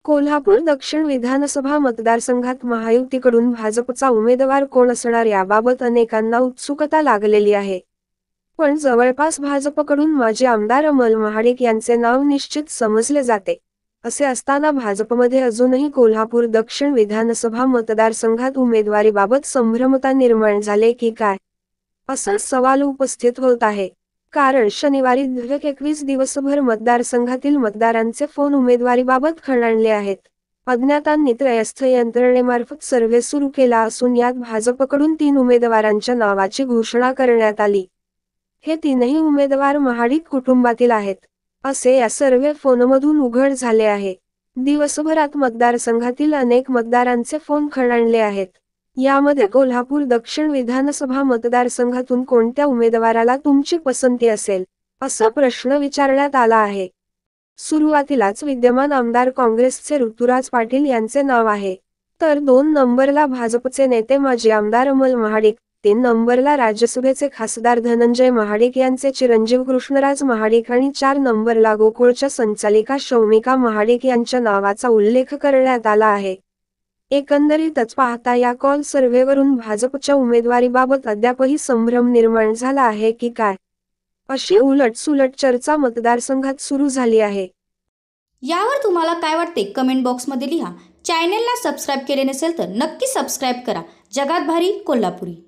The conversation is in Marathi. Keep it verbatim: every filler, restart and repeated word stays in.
कोल्हापूर दक्षिण विधानसभा मतदारसंघात महायुतीकडून भाजपचा उमेदवार कोण असणार याबाबत अनेकांना उत्सुकता लागलेली आहे. पण जवळपास भाजपकडून माजी आमदार अमल महाडिक यांचे नाव निश्चित समजले जाते. असे असताना भाजपमध्ये अजूनही कोल्हापूर दक्षिण विधानसभा मतदारसंघात उमेदवारीबाबत संभ्रमता निर्माण झाले की काय, असा सवाल उपस्थित होत आहे. कारण शनिवारी दीर्घ एकवीस दिवसभर मतदारसंघातील मतदारांचे फोन उमेदवारीबाबत खणाणले आहेत. अज्ञातांनी त्रयस्थ यंत्रणेमार्फत सर्व्हे सुरू केला असून यात भाजपकडून तीन उमेदवारांच्या नावाची घोषणा करण्यात आली. हे तीनही उमेदवार महाडिक कुटुंबातील आहेत, असे या सर्व्हे फोनमधून उघड झाले आहे. दिवसभरात मतदारसंघातील अनेक मतदारांचे फोन खणाणले आहेत. यामध्ये कोल्हापूर दक्षिण विधानसभा मतदारसंघातून कोणत्या उमेदवाराला तुमची पसंती असेल, असा प्रश्न विचारण्यात आला आहे. सुरुवातीलाच विद्यमान आमदार काँग्रेसचे ऋतुराज पाटील यांचे नाव आहे. तर दोन नंबरला भाजपचे नेते माजी आमदार अमल महाडिक, तीन नंबरला राज्यसभेचे खासदार धनंजय महाडिक यांचे चिरंजीव कृष्णराज महाडिक आणि चार नंबरला गोकुळच्या संचालिका शौमिका महाडिक यांच्या नावाचा उल्लेख करण्यात आला आहे. एकंदरीतच पाहता या कॉल सर्व्हेवरून भाजपच्या उमेदवारीबाबत अद्यापही संभ्रम निर्माण झाला आहे की काय, अशी उलटसुलट चर्चा मतदारसंघात सुरू झाली आहे. यावर तुम्हाला काय वाटते कमेंट बॉक्समध्ये लिहा. चॅनेलला सबस्क्राईब केले नसेल तर नक्की सबस्क्राईब करा. जगात भारी कोल्हापुरी.